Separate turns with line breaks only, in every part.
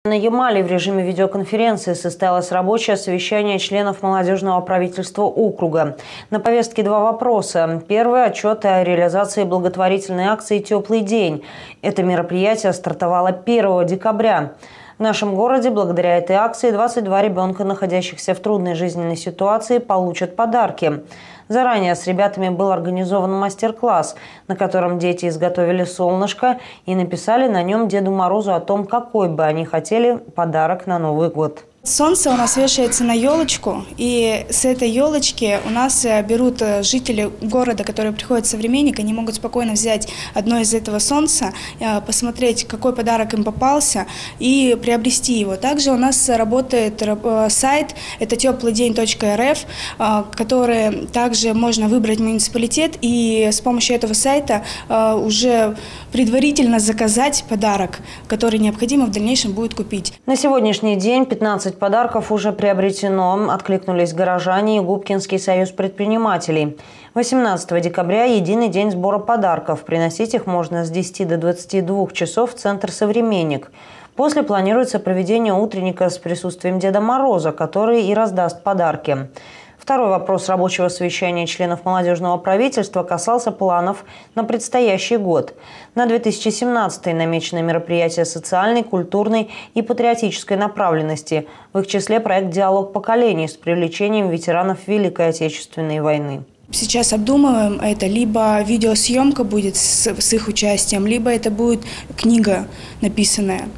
На Ямале в режиме видеоконференции состоялось рабочее совещание членов молодежного правительства округа. На повестке два вопроса. Первый – отчет о реализации благотворительной акции «Теплый день». Это мероприятие стартовало 1 декабря. В нашем городе благодаря этой акции 22 ребенка, находящихся в трудной жизненной ситуации, получат подарки. Заранее с ребятами был организован мастер-класс, на котором дети изготовили солнышко и написали на нем Деду Морозу о том, какой бы они хотели подарок на Новый год.
Солнце у нас вешается на елочку, и с этой елочки у нас берут жители города, которые приходят современник, они могут спокойно взять одно из этого солнца, посмотреть, какой подарок им попался, и приобрести его. Также у нас работает сайт, это теплыйдень.рф, который также можно выбрать муниципалитет, и с помощью этого сайта уже предварительно заказать подарок, который необходимо в дальнейшем будет купить.
На сегодняшний день 15 подарков уже приобретено, откликнулись горожане и Губкинский союз предпринимателей. 18 декабря – единый день сбора подарков. Приносить их можно с 10 до 22 часов в центр «Современник». После планируется проведение утренника с присутствием Деда Мороза, который и раздаст подарки. Второй вопрос рабочего совещания членов молодежного правительства касался планов на предстоящий год. На 2017 намечены мероприятия социальной, культурной и патриотической направленности. В их числе проект «Диалог поколений» с привлечением ветеранов Великой Отечественной войны.
Сейчас обдумываем это. Либо видеосъемка будет с их участием, либо это будет книга написанная.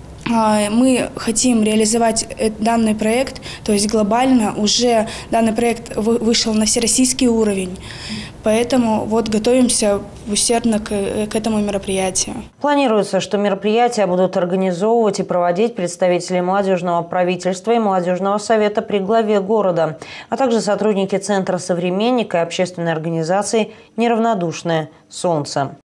Мы хотим реализовать данный проект, то есть глобально уже данный проект вышел на всероссийский уровень, поэтому вот готовимся усердно к этому мероприятию.
Планируется, что мероприятия будут организовывать и проводить представители молодежного правительства и молодежного совета при главе города, а также сотрудники Центра «Современник» и общественной организации «Неравнодушное солнце».